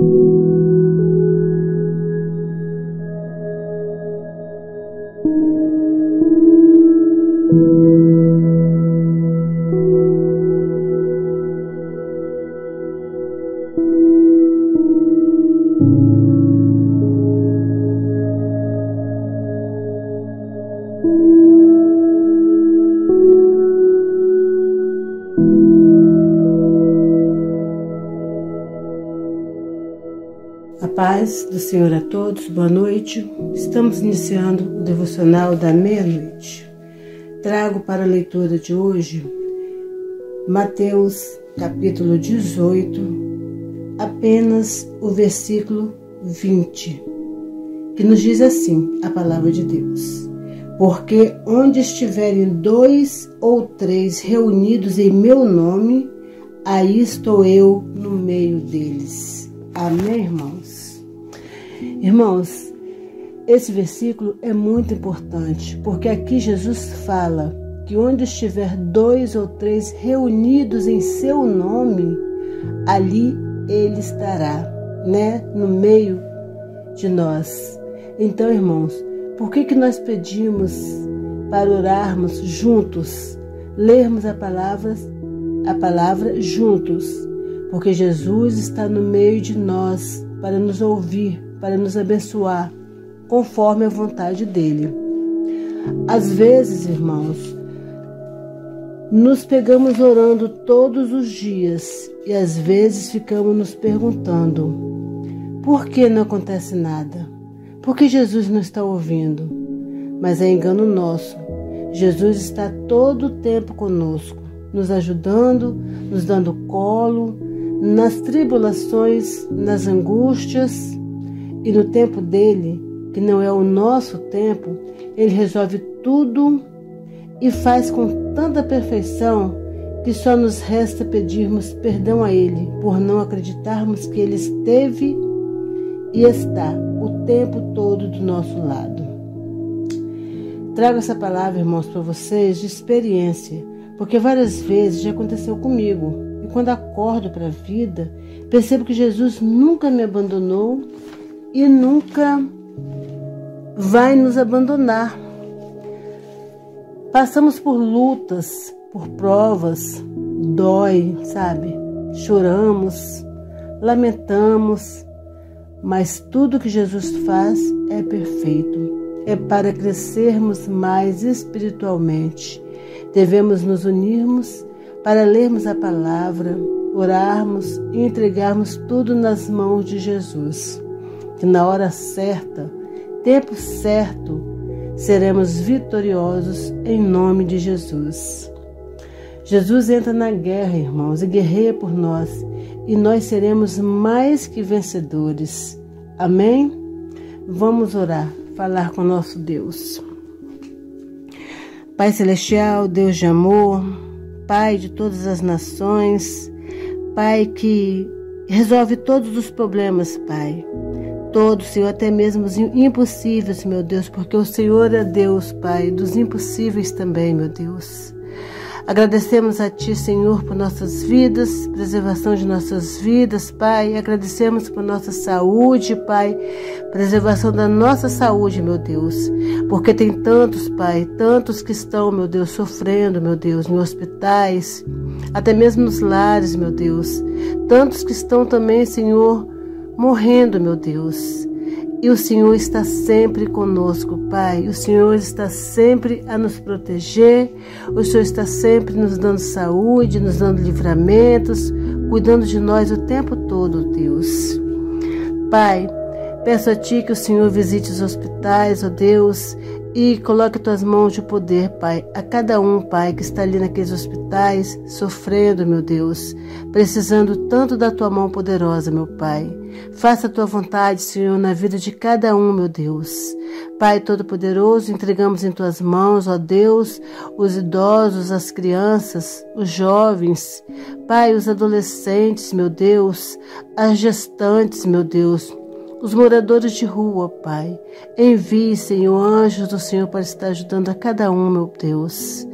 A paz do Senhor a todos, boa noite. Estamos iniciando o devocional da meia-noite. Trago para a leitura de hoje Mateus capítulo 18, apenas o versículo 20, que nos diz assim a palavra de Deus: porque onde estiverem 2 ou 3 reunidos em meu nome, aí estou eu no meio deles. Amém, irmãos? Irmãos, esse versículo é muito importante, porque aqui Jesus fala que onde estiver 2 ou 3 reunidos em seu nome, ali ele estará, no meio de nós. Então, irmãos, por que nós pedimos para orarmos juntos, lermos a palavra juntos? Porque Jesus está no meio de nós para nos ouvir, para nos abençoar, conforme a vontade dele. Às vezes, irmãos, nos pegamos orando todos os dias e às vezes ficamos nos perguntando: por que não acontece nada? Por que Jesus não está ouvindo? Mas é engano nosso. Jesus está todo o tempo conosco, nos ajudando, nos dando colo, nas tribulações, nas angústias, e no tempo dele, que não é o nosso tempo, ele resolve tudo e faz com tanta perfeição que só nos resta pedirmos perdão a ele por não acreditarmos que ele esteve e está o tempo todo do nosso lado. Trago essa palavra, irmãos, para vocês de experiência, porque várias vezes já aconteceu comigo. E quando acordo para a vida, percebo que Jesus nunca me abandonou e nunca vai nos abandonar. Passamos por lutas, por provas, dói, choramos, lamentamos, mas tudo que Jesus faz é perfeito. É para crescermos mais espiritualmente. Devemos nos unirmos para lermos a palavra, orarmos e entregarmos tudo nas mãos de Jesus. Que na hora certa, tempo certo, seremos vitoriosos em nome de Jesus. Jesus entra na guerra, irmãos, e guerreia por nós, e nós seremos mais que vencedores. Amém? Vamos orar, falar com nosso Deus. Pai Celestial, Deus de amor, Pai de todas as nações, Pai que resolve todos os problemas, Pai. Todos, Senhor, até mesmo os impossíveis, meu Deus, porque o Senhor é Deus, Pai, dos impossíveis também, meu Deus. Agradecemos a Ti, Senhor, por nossas vidas, preservação de nossas vidas, Pai. Agradecemos por nossa saúde, Pai, preservação da nossa saúde, meu Deus. Porque tem tantos, Pai, tantos que estão, meu Deus, sofrendo, meu Deus, em hospitais, até mesmo nos lares, meu Deus. Tantos que estão também, Senhor, morrendo, meu Deus. E o Senhor está sempre conosco, Pai. O Senhor está sempre a nos proteger. O Senhor está sempre nos dando saúde, nos dando livramentos, cuidando de nós o tempo todo, Deus. Pai, peço a Ti que o Senhor visite os hospitais, ó Deus, e coloque Tuas mãos de poder, Pai, a cada um, Pai, que está ali naqueles hospitais, sofrendo, meu Deus, precisando tanto da Tua mão poderosa, meu Pai. Faça a Tua vontade, Senhor, na vida de cada um, meu Deus. Pai Todo-Poderoso, entregamos em Tuas mãos, ó Deus, os idosos, as crianças, os jovens, Pai, os adolescentes, meu Deus, as gestantes, meu Deus, os moradores de rua, Pai. Envie, Senhor, anjos do Senhor para estar ajudando a cada um, meu Deus.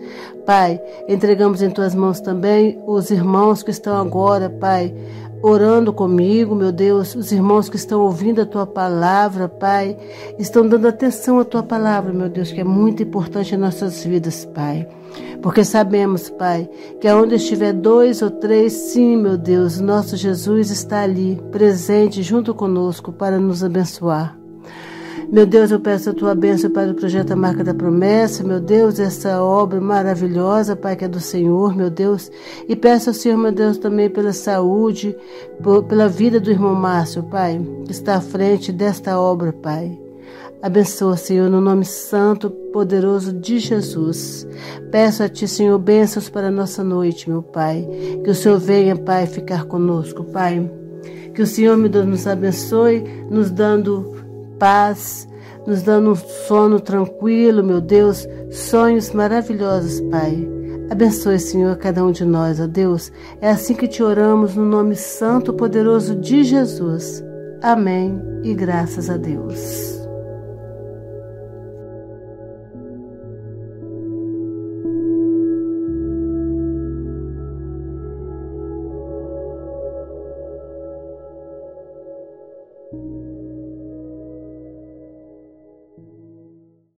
Pai, entregamos em Tuas mãos também os irmãos que estão agora, Pai, orando comigo, meu Deus, os irmãos que estão ouvindo a Tua palavra, Pai, estão dando atenção à Tua palavra, meu Deus, que é muito importante em nossas vidas, Pai. Porque sabemos, Pai, que aonde estiver 2 ou 3, sim, meu Deus, nosso Jesus está ali, presente junto conosco para nos abençoar. Meu Deus, eu peço a Tua bênção para o projeto A Marca da Promessa, meu Deus, essa obra maravilhosa, Pai, que é do Senhor, meu Deus, e peço ao Senhor, meu Deus, também pela saúde, pela vida do irmão Márcio, Pai, que está à frente desta obra, Pai. Abençoa, Senhor, no nome santo, poderoso de Jesus. Peço a Ti, Senhor, bênçãos para a nossa noite, meu Pai. Que o Senhor venha, Pai, ficar conosco, Pai. Que o Senhor, meu Deus, nos abençoe, nos dando paz, nos dando um sono tranquilo, meu Deus, sonhos maravilhosos, Pai. Abençoe, Senhor, cada um de nós, ó Deus. É assim que Te oramos, no nome santo, poderoso de Jesus. Amém e graças a Deus.